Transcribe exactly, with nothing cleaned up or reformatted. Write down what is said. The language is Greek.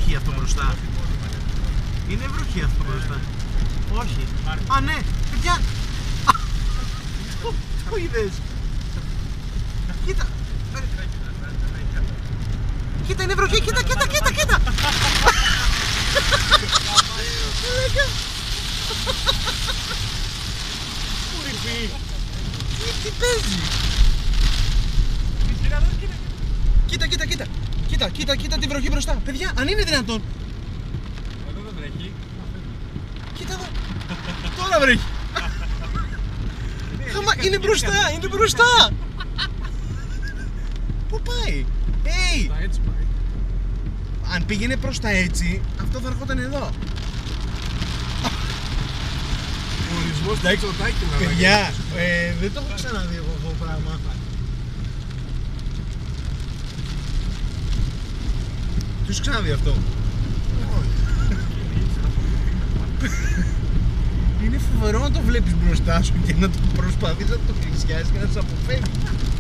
βροχή αυτό μπροστά. Είναι βροχή αυτό μπροστά. Όχι. Α, ναι, παιδιά. Το είδες. Κοίτα. Κοίτα, είναι βροχή, κοίτα, κοίτα, κοίτα, κοίτα. Τι παίζει. Κοίτα, κοίτα, κοίτα. Κοίτα, κοίτα, κοίτα τη βροχή μπροστά. Παιδιά, αν είναι δυνατόν. Εδώ δεν βρέχει. Κοίτα εδώ. Τώρα βρέχει. Χαμα, είναι μπροστά, είναι μπροστά. Πού πάει. Hey. Έτσι πάει. Αν πήγαινε προς τα έτσι, αυτό θα έρχονταν εδώ. Ο ορισμός τα έξω τάκι να βγει. Παιδιά, ε, δεν το έχω ξαναδεί εγώ αυτό το πράγμα. Το έχεις ξαναδεί αυτό. Είναι φοβερό να το βλέπεις μπροστά σου και να το προσπαθείς να το πλησιάσεις και να σε αποφεύγει.